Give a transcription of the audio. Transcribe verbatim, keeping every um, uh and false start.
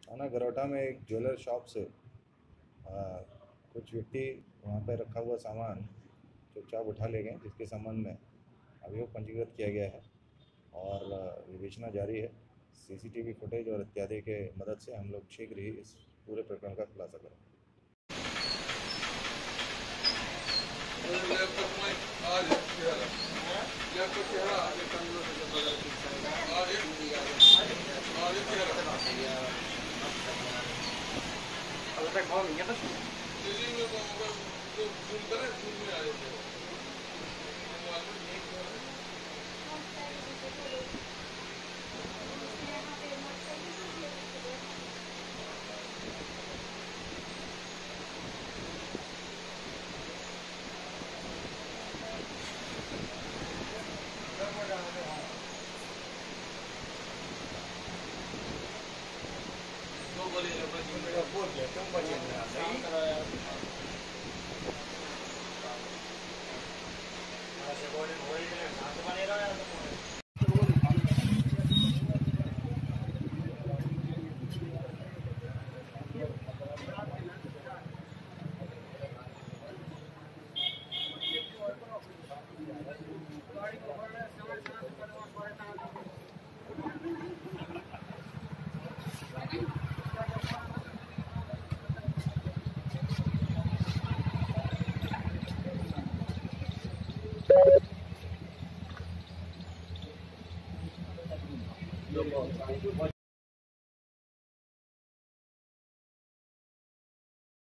थाना गरौटा में एक ज्वेलर शॉप से आ, कुछ व्यक्ति वहाँ पर रखा हुआ सामान चुपचाप उठा ले गए, जिसके संबंध में अभियोग पंजीकृत किया गया है और विवेचना जारी है। सीसीटीवी फुटेज और इत्यादि के मदद से हम लोग शीघ्र ही इस पूरे प्रकरण का खुलासा करेंगे। Look,